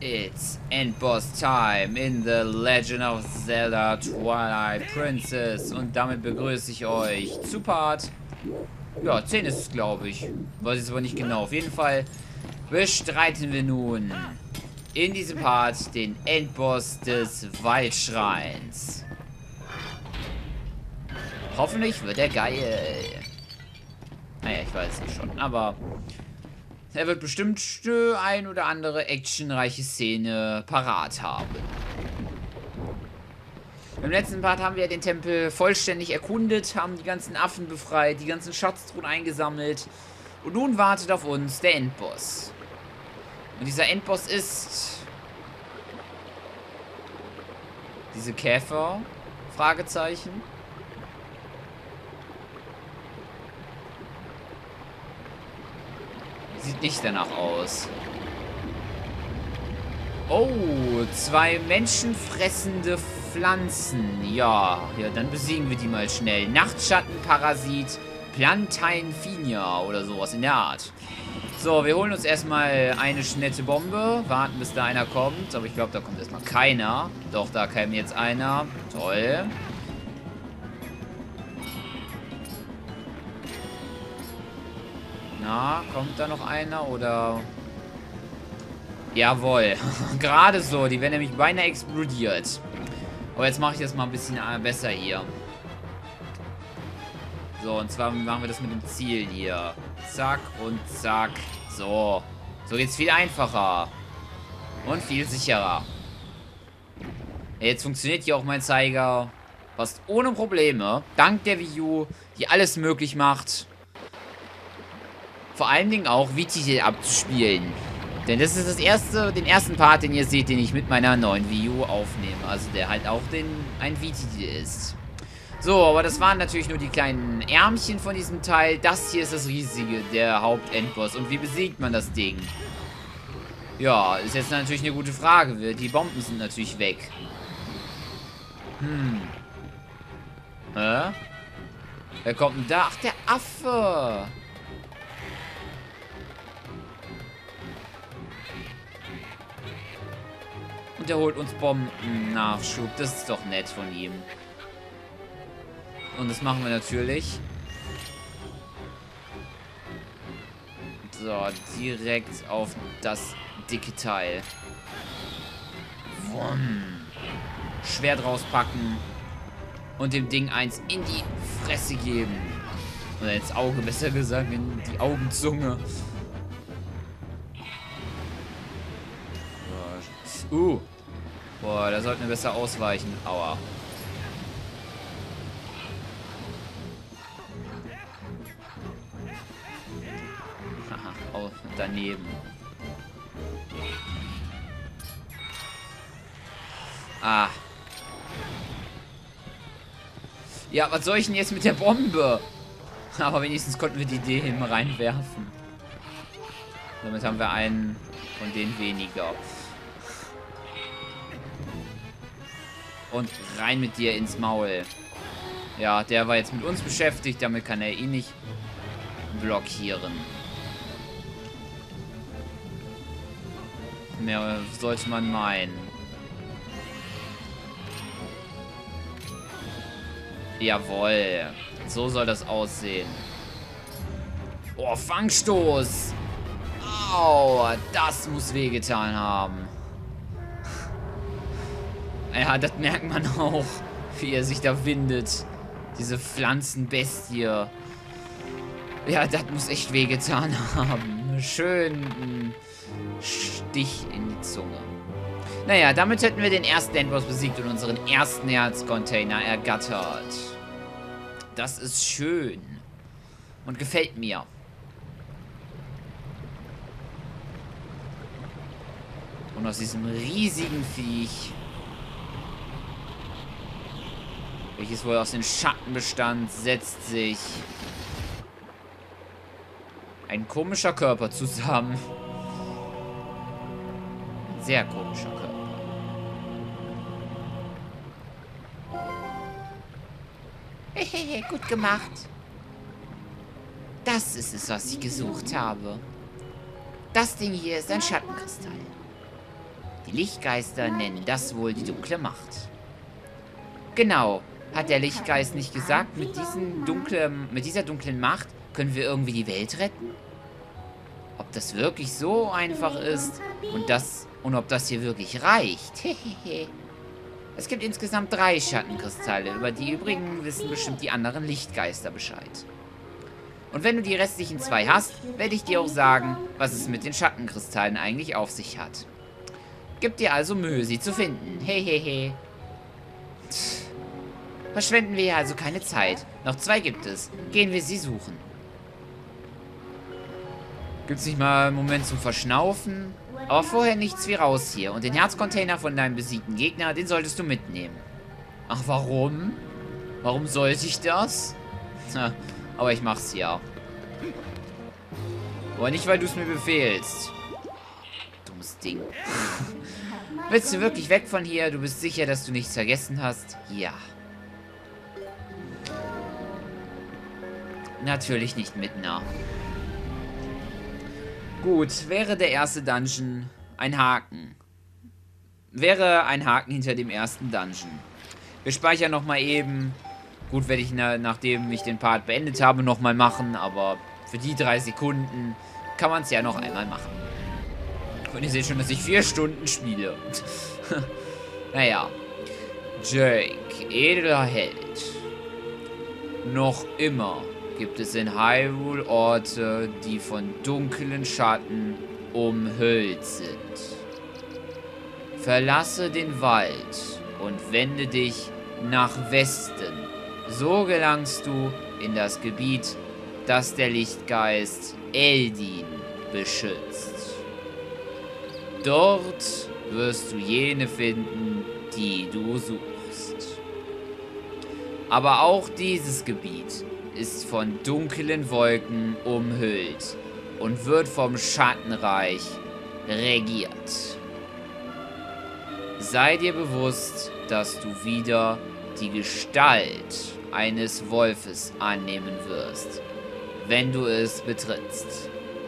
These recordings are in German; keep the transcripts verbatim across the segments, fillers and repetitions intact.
It's Endboss time in The Legend of Zelda Twilight Princess. Und damit begrüße ich euch zu Part... Ja, zehn ist es, glaube ich. Weiß ich aber nicht genau. Auf jeden Fall bestreiten wir nun in diesem Part den Endboss des Waldschreins. Hoffentlich wird er geil. Naja, ich weiß es schon, aber... Er wird bestimmt ein oder andere actionreiche Szene parat haben. Im letzten Part haben wir den Tempel vollständig erkundet, haben die ganzen Affen befreit, die ganzen Schatztruhen eingesammelt. Und nun wartet auf uns der Endboss. Und dieser Endboss ist... Diese Käfer? Fragezeichen. Sieht nicht danach aus. Oh, zwei menschenfressende Pflanzen. Ja, ja, dann besiegen wir die mal schnell. Nachtschattenparasit, Plantainfinia oder sowas in der Art. So, wir holen uns erstmal eine nette Bombe. Warten, bis da einer kommt. Aber ich glaube, da kommt erstmal keiner. Doch, da kam jetzt einer. Toll. Na, kommt da noch einer oder... Jawohl. Gerade so. Die werden nämlich beinahe explodiert. Aber jetzt mache ich das mal ein bisschen besser hier. So, und zwar machen wir das mit dem Ziel hier. Zack und zack. So. So geht's viel einfacher. Und viel sicherer. Jetzt funktioniert hier auch mein Zeiger fast ohne Probleme. Dank der Wii U, die alles möglich macht. Vor allen Dingen auch V-Titel abzuspielen. Denn das ist das erste, den ersten Part, den ihr seht, den ich mit meiner neuen Wii U aufnehme. Also der halt auch den, ein V-Titel ist. So, aber das waren natürlich nur die kleinen Ärmchen von diesem Teil. Das hier ist das riesige, der Hauptendboss. Und wie besiegt man das Ding? Ja, ist jetzt natürlich eine gute Frage. Die Bomben sind natürlich weg. Hm. Hä? Wer kommt denn da? Ach, der Affe. Und er holt uns Bomben-Nachschub. Das ist doch nett von ihm. Und das machen wir natürlich. So, direkt auf das dicke Teil. Wumm. Schwert rauspacken. Und dem Ding eins in die Fresse geben. Oder ins Auge, besser gesagt, in die Augenzunge. Uh. Boah, da sollten wir besser ausweichen. Aua. Haha, oh, daneben. Ah. Ja, was soll ich denn jetzt mit der Bombe? Aber wenigstens konnten wir die Idee reinwerfen. Damit haben wir einen von denen weniger. Und rein mit dir ins Maul. Ja, der war jetzt mit uns beschäftigt. Damit kann er ihn nicht blockieren. Mehr sollte man meinen. Jawohl. So soll das aussehen. Oh, Fangstoß. Au, das muss wehgetan haben. Ja, das merkt man auch, wie er sich da windet. Diese Pflanzenbestie. Ja, das muss echt wehgetan haben. Schön Stich in die Zunge. Naja, damit hätten wir den ersten Endboss besiegt und unseren ersten Herzcontainer ergattert. Das ist schön. Und gefällt mir. Und aus diesem riesigen Viech, welches wohl aus den Schatten bestand, setzt sich ein komischer Körper zusammen. Ein sehr komischer Körper. Hehehe, gut gemacht. Das ist es, was ich gesucht habe. Das Ding hier ist ein Schattenkristall. Die Lichtgeister nennen das wohl die dunkle Macht. Genau. Hat der Lichtgeist nicht gesagt, mit, diesen dunklen, mit dieser dunklen Macht können wir irgendwie die Welt retten? Ob das wirklich so einfach ist und, das, und ob das hier wirklich reicht? Es gibt insgesamt drei Schattenkristalle. Über die übrigen wissen bestimmt die anderen Lichtgeister Bescheid. Und wenn du die restlichen zwei hast, werde ich dir auch sagen, was es mit den Schattenkristallen eigentlich auf sich hat. Gib dir also Mühe, sie zu finden. Hehehe. Verschwenden wir also keine Zeit. Noch zwei gibt es. Gehen wir sie suchen. Gibt's nicht mal einen Moment zum Verschnaufen? Aber vorher nichts wie raus hier. Und den Herzcontainer von deinem besiegten Gegner, den solltest du mitnehmen. Ach, warum? Warum sollte ich das? Na, aber ich mach's ja. Aber nicht, weil du es mir befehlst. Dummes Ding. Willst du wirklich weg von hier? Du bist sicher, dass du nichts vergessen hast? Ja. Natürlich nicht mit, na. Gut, wäre der erste Dungeon ein Haken. Wäre ein Haken hinter dem ersten Dungeon. Wir speichern nochmal eben. Gut, werde ich, na, nachdem ich den Part beendet habe, nochmal machen. Aber für die drei Sekunden kann man es ja noch einmal machen. Und ihr seht schon, dass ich vier Stunden spiele. Naja. Jake, edler Held. Noch immer gibt es in Hyrule Orte, die von dunklen Schatten umhüllt sind. Verlasse den Wald und wende dich nach Westen. So gelangst du in das Gebiet, das der Lichtgeist Eldin beschützt. Dort wirst du jene finden, die du suchst. Aber auch dieses Gebiet ist von dunklen Wolken umhüllt und wird vom Schattenreich regiert. Sei dir bewusst, dass du wieder die Gestalt eines Wolfes annehmen wirst, wenn du es betrittst.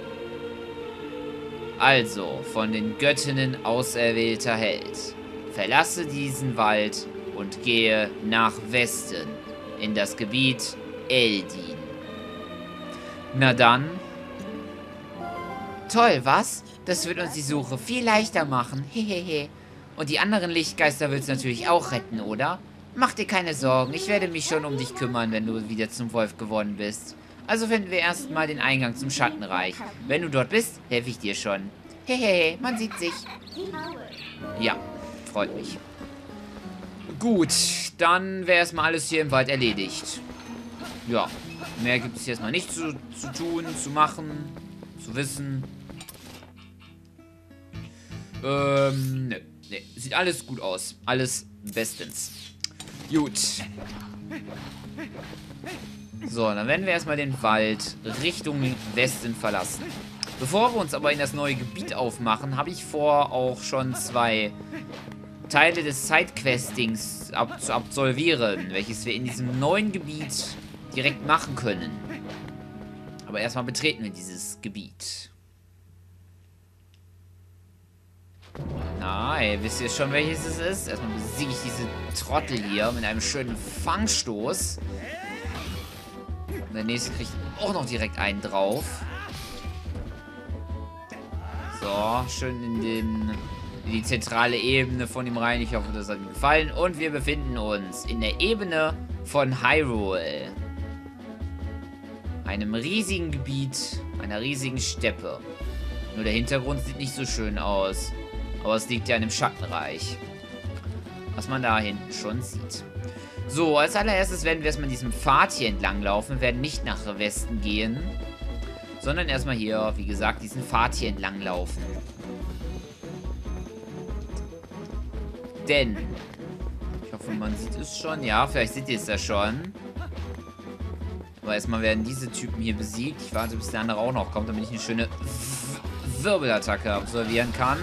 Also, von den Göttinnen auserwählter Held, verlasse diesen Wald und gehe nach Westen in das Gebiet Eldin. Na dann. Toll, was? Das wird uns die Suche viel leichter machen. Hehehe. Und die anderen Lichtgeister willst du natürlich auch retten, oder? Mach dir keine Sorgen. Ich werde mich schon um dich kümmern, wenn du wieder zum Wolf geworden bist. Also finden wir erstmal den Eingang zum Schattenreich. Wenn du dort bist, helfe ich dir schon. Hehehe, man sieht sich. Ja, freut mich. Gut, dann wäre erstmal alles hier im Wald erledigt. Ja, mehr gibt es jetzt mal nicht zu, zu tun, zu machen, zu wissen. Ähm, ne, ne, sieht alles gut aus. Alles bestens. Gut. So, dann werden wir erstmal den Wald Richtung Westen verlassen. Bevor wir uns aber in das neue Gebiet aufmachen, habe ich vor, auch schon zwei Teile des Sidequestings ab zu absolvieren, welches wir in diesem neuen Gebiet direkt machen können. Aber erstmal betreten wir dieses Gebiet. Na, ey, wisst ihr schon, welches es ist? Erstmal besiege ich diese Trottel hier mit einem schönen Fangstoß. Und der nächste kriegt auch noch direkt einen drauf. So, schön in, den, in die zentrale Ebene von ihm rein. Ich hoffe, das hat ihm gefallen. Und wir befinden uns in der Ebene von Hyrule. Einem riesigen Gebiet, einer riesigen Steppe. Nur der Hintergrund sieht nicht so schön aus. Aber es liegt ja in dem Schattenreich. Was man da hinten schon sieht. So, als allererstes werden wir erstmal diesem Pfad hier entlang laufen. Wir werden nicht nach Westen gehen. Sondern erstmal hier, wie gesagt, diesen Pfad hier entlang laufen. Denn, ich hoffe, man sieht es schon. Ja, vielleicht seht ihr es ja schon. Aber erstmal werden diese Typen hier besiegt. Ich warte, bis der andere auch noch kommt, damit ich eine schöne Wirbelattacke absolvieren kann.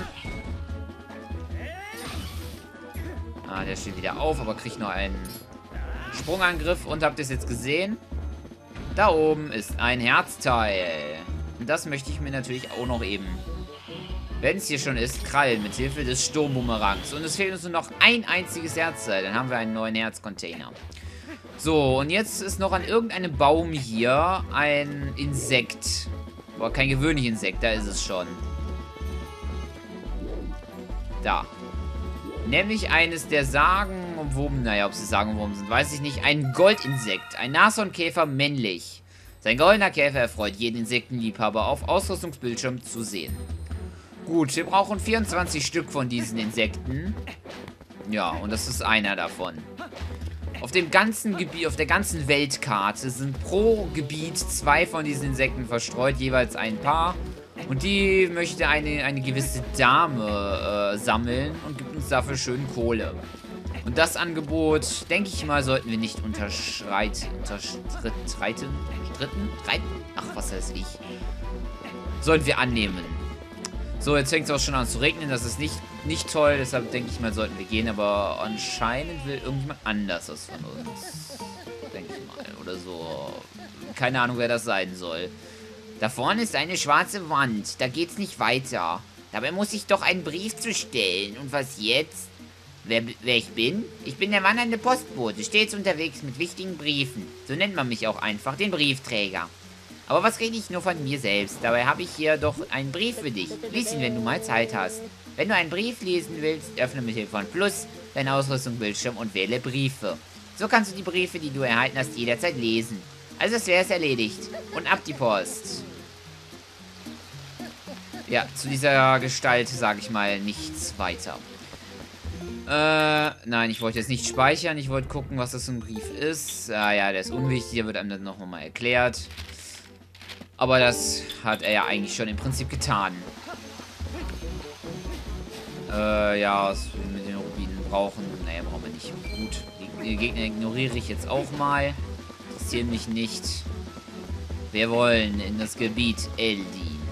Ah, der steht wieder auf, aber kriegt noch einen Sprungangriff. Und habt ihr es jetzt gesehen? Da oben ist ein Herzteil. Und das möchte ich mir natürlich auch noch eben wenn es hier schon ist, krallen mit Hilfe des Sturmbumerangs. Und es fehlt uns nur noch ein einziges Herzteil. Dann haben wir einen neuen Herzcontainer. So, und jetzt ist noch an irgendeinem Baum hier ein Insekt. Boah, kein gewöhnliches Insekt, da ist es schon. Da. Nämlich eines der sagenumwoben, naja, ob sie sagenumwoben sind, weiß ich nicht. Ein Goldinsekt, ein Nashornkäfer männlich. Sein goldener Käfer erfreut jeden Insektenliebhaber auf Ausrüstungsbildschirm zu sehen. Gut, wir brauchen vierundzwanzig Stück von diesen Insekten. Ja, und das ist einer davon. Auf dem ganzen Gebiet, auf der ganzen Weltkarte sind pro Gebiet zwei von diesen Insekten verstreut, jeweils ein Paar. Und die möchte eine, eine gewisse Dame äh, sammeln und gibt uns dafür schön Kohle. Und das Angebot, denke ich mal, sollten wir nicht unterschreiten. Unterstreiten? Stritten? Reiten? Ach, was weiß ich. Sollten wir annehmen. So, jetzt fängt es auch schon an zu regnen. Das ist nicht, nicht toll. Deshalb denke ich mal, sollten wir gehen. Aber anscheinend will irgendjemand anders was von uns. Denke ich mal. Oder so. Keine Ahnung, wer das sein soll. Da vorne ist eine schwarze Wand. Da geht's nicht weiter. Dabei muss ich doch einen Brief zu stellen. Und was jetzt? Wer, wer ich bin? Ich bin der wandernde Postbote. Stets unterwegs mit wichtigen Briefen. So nennt man mich auch einfach. Den Briefträger. Aber was rede ich nur von mir selbst? Dabei habe ich hier doch einen Brief für dich. Lies ihn, wenn du mal Zeit hast. Wenn du einen Brief lesen willst, öffne mit Hilfe von Plus deinen Ausrüstungsbildschirm und wähle Briefe. So kannst du die Briefe, die du erhalten hast, jederzeit lesen. Also das wäre es erledigt. Und ab die Post. Ja, zu dieser Gestalt sage ich mal nichts weiter. Äh, nein, ich wollte jetzt nicht speichern. Ich wollte gucken, was das für ein Brief ist. Ah ja, der ist unwichtig. Der wird einem dann noch mal erklärt. Aber das hat er ja eigentlich schon im Prinzip getan. Äh, ja, was wir mit den Rubinen brauchen. Naja, brauchen wir nicht. Gut, die Gegner ignoriere ich jetzt auch mal. Interessieren mich nicht. Wir wollen in das Gebiet Eldin.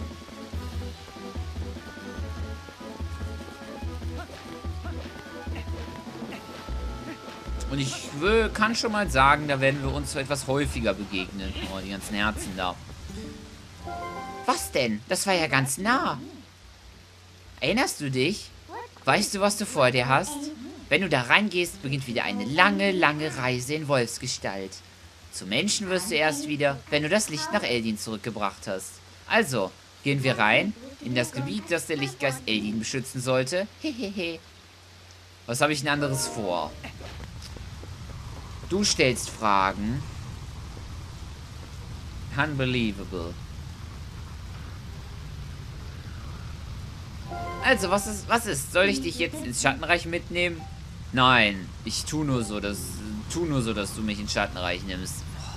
Und ich will, kann schon mal sagen, da werden wir uns etwas häufiger begegnen. Oh, die ganzen Herzen da. Was denn? Das war ja ganz nah. Erinnerst du dich? Weißt du, was du vor dir hast? Wenn du da reingehst, beginnt wieder eine lange, lange Reise in Wolfsgestalt. Zu Menschen wirst du erst wieder, wenn du das Licht nach Eldin zurückgebracht hast. Also, gehen wir rein in das Gebiet, das der Lichtgeist Eldin beschützen sollte. Hehehe. Was habe ich denn anderes vor? Du stellst Fragen. Unbelievable. Also, was ist, was ist? Soll ich dich jetzt ins Schattenreich mitnehmen? Nein, ich tu nur so, dass, tu nur so, dass du mich ins Schattenreich nimmst.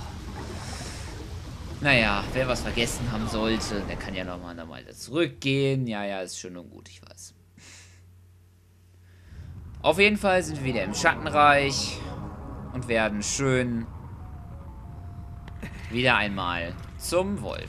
Naja, wer was vergessen haben sollte, der kann ja nochmal noch mal zurückgehen. Ja, ja, ist schön und gut, ich weiß. Auf jeden Fall sind wir wieder im Schattenreich und werden schön wieder einmal zum Wolf.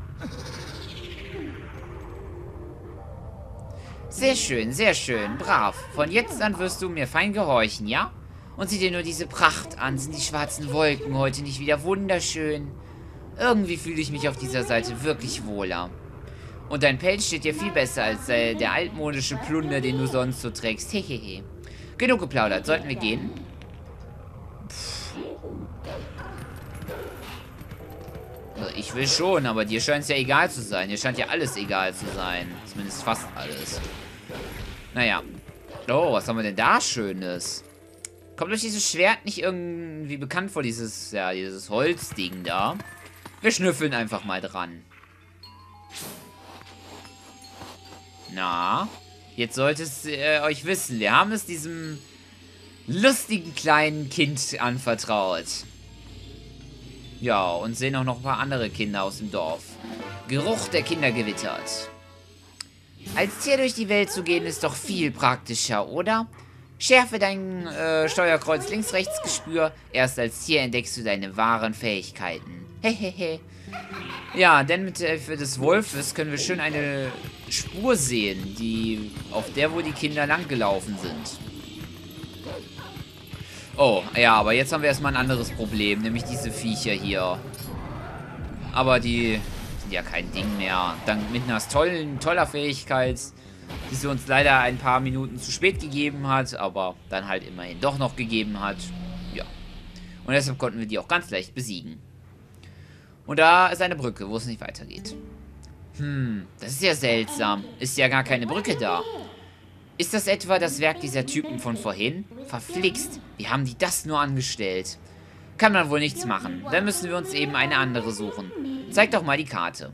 Sehr schön, sehr schön, brav. Von jetzt an wirst du mir fein gehorchen, ja? Und sieh dir nur diese Pracht an. Sind die schwarzen Wolken heute nicht wieder wunderschön? Irgendwie fühle ich mich auf dieser Seite wirklich wohler. Und dein Pelz steht dir viel besser als äh, der altmodische Plunder, den du sonst so trägst. Hehehe. Genug geplaudert. Sollten wir gehen? Pff. Also ich will schon, aber dir scheint es ja egal zu sein. Dir scheint ja alles egal zu sein. Zumindest fast alles. Naja. Oh, was haben wir denn da Schönes? Kommt euch dieses Schwert nicht irgendwie bekannt vor? Dieses, ja, dieses Holzding da. Wir schnüffeln einfach mal dran. Na, jetzt sollte es äh, euch wissen. Wir haben es diesem lustigen kleinen Kind anvertraut. Ja, und sehen auch noch ein paar andere Kinder aus dem Dorf. Geruch der Kinder gewittert. Als Tier durch die Welt zu gehen, ist doch viel praktischer, oder? Schärfe dein äh, Steuerkreuz Links-Rechts-Gespür. Erst als Tier entdeckst du deine wahren Fähigkeiten. Hehehe. Ja, denn mit Hilfe des Wolfes können wir schön eine Spur sehen, die auf der, wo die Kinder langgelaufen sind. Oh, ja, aber jetzt haben wir erstmal ein anderes Problem, nämlich diese Viecher hier. Aber die sind ja kein Ding mehr. Dank mit einer tollen, toller Fähigkeit die sie uns leider ein paar Minuten zu spät gegeben hat, aber dann halt immerhin doch noch gegeben hat. Ja. Und deshalb konnten wir die auch ganz leicht besiegen. Und da ist eine Brücke, wo es nicht weitergeht. Hm, das ist ja seltsam. Ist ja gar keine Brücke da. Ist das etwa das Werk dieser Typen von vorhin? Verflixt, wie haben die das nur angestellt? Kann man wohl nichts machen. Dann müssen wir uns eben eine andere suchen. Zeig doch mal die Karte.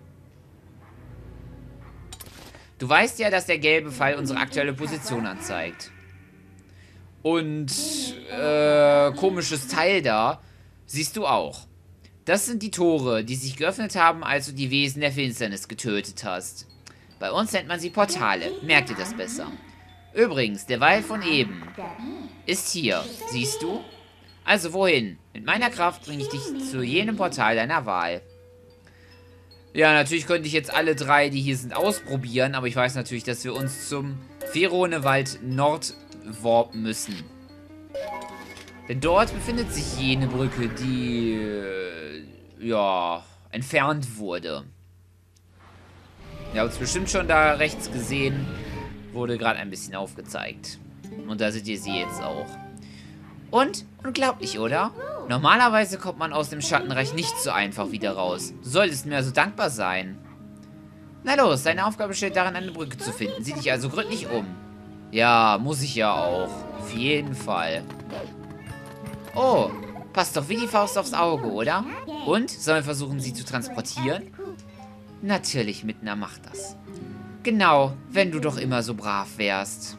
Du weißt ja, dass der gelbe Pfeil unsere aktuelle Position anzeigt. Und, äh, komisches Teil da, siehst du auch. Das sind die Tore, die sich geöffnet haben, als du die Wesen der Finsternis getötet hast. Bei uns nennt man sie Portale. Merkt ihr das besser. Übrigens, der Wall von eben ist hier. Siehst du? Also wohin? Mit meiner Kraft bringe ich dich zu jenem Portal deiner Wahl. Ja, natürlich könnte ich jetzt alle drei, die hier sind, ausprobieren. Aber ich weiß natürlich, dass wir uns zum Feronewald Nord warpen müssen. Denn dort befindet sich jene Brücke, die, äh, ja, entfernt wurde. Ihr habt es bestimmt schon da rechts gesehen. Wurde gerade ein bisschen aufgezeigt. Und da seht ihr sie jetzt auch. Und, unglaublich, oder? Normalerweise kommt man aus dem Schattenreich nicht so einfach wieder raus. Du solltest mir also dankbar sein. Na los, deine Aufgabe besteht darin, eine Brücke zu finden. Sieh dich also gründlich um. Ja, muss ich ja auch. Auf jeden Fall. Oh, passt doch wie die Faust aufs Auge, oder? Und, sollen wir versuchen, sie zu transportieren? Natürlich, Midna macht das. Genau, wenn du doch immer so brav wärst.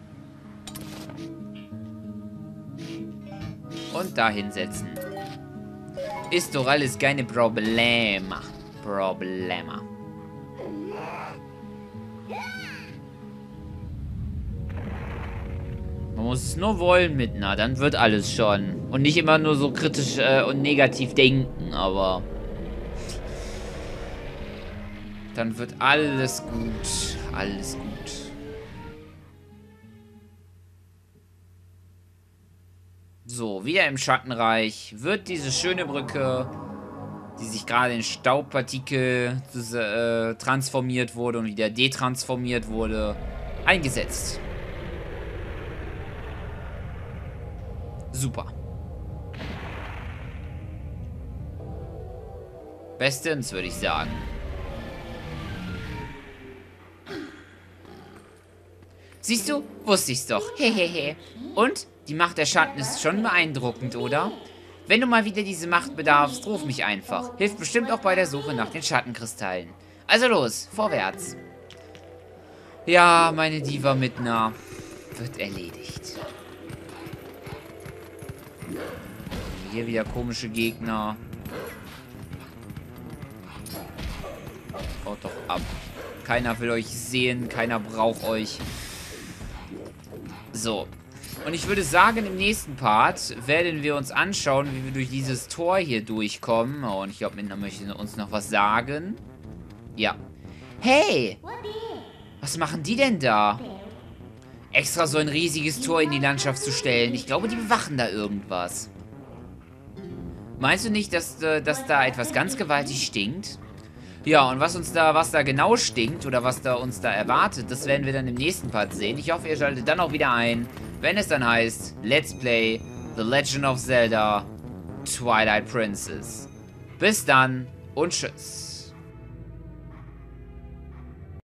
Und da hinsetzen. Ist doch alles keine Problema. Problema. Man muss es nur wollen, Midna, dann wird alles schon. Und nicht immer nur so kritisch äh, und negativ denken, aber... Dann wird alles gut. Alles gut. So, wieder im Schattenreich wird diese schöne Brücke, die sich gerade in Staubpartikel äh, transformiert wurde und wieder detransformiert wurde, eingesetzt. Super. Bestens, würde ich sagen. Siehst du? Wusste ich's doch. Hehehe. Und? Die Macht der Schatten ist schon beeindruckend, oder? Wenn du mal wieder diese Macht bedarfst, ruf mich einfach. Hilft bestimmt auch bei der Suche nach den Schattenkristallen. Also los, vorwärts. Ja, meine Diva Midna wird erledigt. Hier wieder komische Gegner. Haut doch ab. Keiner will euch sehen, keiner braucht euch. So. Und ich würde sagen, im nächsten Part werden wir uns anschauen, wie wir durch dieses Tor hier durchkommen. Oh, und ich glaube, Midna möchte uns noch was sagen. Ja. Hey! Was machen die denn da? Extra so ein riesiges Tor in die Landschaft zu stellen. Ich glaube, die bewachen da irgendwas. Meinst du nicht, dass, dass da etwas ganz gewaltig stinkt? Ja, und was uns da, was da genau stinkt oder was da uns da erwartet, das werden wir dann im nächsten Part sehen. Ich hoffe, ihr schaltet dann auch wieder ein, wenn es dann heißt Let's Play The Legend of Zelda Twilight Princess. Bis dann und tschüss.